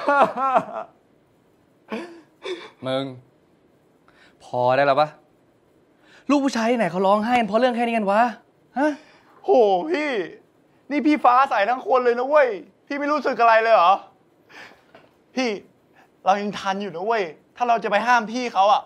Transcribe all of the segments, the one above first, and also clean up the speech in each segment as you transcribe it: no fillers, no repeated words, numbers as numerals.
มึงพอได้แล้วปะลูกผู้ชายที่ไหนเขาร้องไห้กันเพราะเรื่องแค่นี้กันวะฮะโหพี่นี่พี่ฟ้าใสทั้งคนเลยนะเว้ยพี่ไม่รู้สึกอะไรเลยเหรอพี่เรายังทันอยู่นะเว้ยถ้าเราจะไปห้ามพี่เขาอะ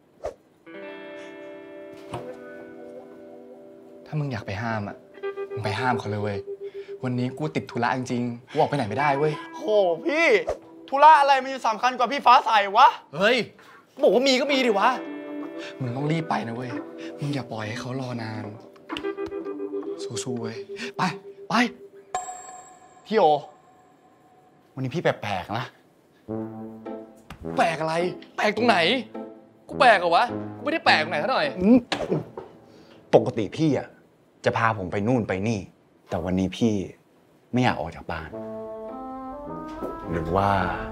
ถ้ามึงอยากไปห้ามอ่ะมึงไปห้ามเขาเลยเว้ยวันนี้กูติดธุระจริงๆกูออกไปไหนไม่ได้เว้ยโหพี่ธุระอะไรมันสำคัญกว่าพี่ฟ้าใสวะเฮ้ยบอกว่ามีก็มีดิวะมึงต้องรีบไปนะเว้ยมึงอย่าปล่อยให้เขารอนานสู้ๆเว้ยไปพี่โอวันนี้พี่แปลกๆนะแปลกอะไรแปลกตรงไหนกูแปลกเหรอวะกูไม่ได้แปลกตรงไหนซะหน่อยปกติพี่อ่ะจะพาผมไปนู่นไปนี่แต่วันนี้พี่ไม่อยากออกจากบ้านหรือว่า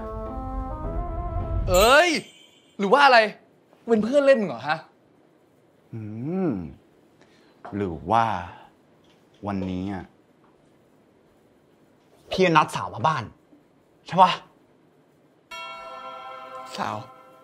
เอ้ยหรือว่าอะไรเป็นเพื่อนเล่นมึงเหรอฮะหรือว่าวันนี้อ่ะพี่นัดสาวมาบ้านใช่ปะสาว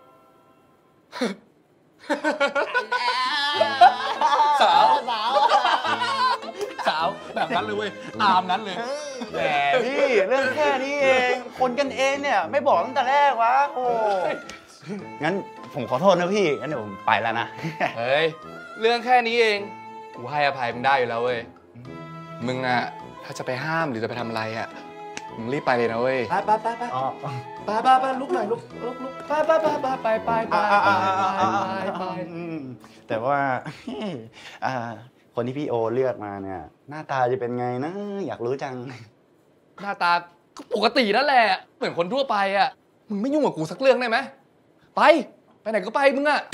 แบบนั้นเลยเว้ยตามนั้นเลยแหมพี่เรื่องแค่นี้เองคนกันเองเนี่ยไม่บอกตั้งแต่แรกวะโอ้งั้นผมขอโทษนะพี่งั้นเดี๋ยวผมไปแล้วนะเฮ้ยเรื่องแค่นี้เองกูให้อภัยมึงได้อยู่แล้วเว้ยมึงอะถ้าจะไปห้ามหรือจะไปทำอะไรอะมึงรีบไปเลยนะเว้ยไปลุกหน่อยลุกไปแต่ว่าคนที่พี่โอเลือกมาเนี่ยหน้าตาจะเป็นไงนะอยากรู้จังหน้าตาก็ปกตินั่นแหละเหมือนคนทั่วไปอะมึงไม่ยุ่งกับกูสักเรื่องได้ไหมไปไหนก็ไปมึงอะ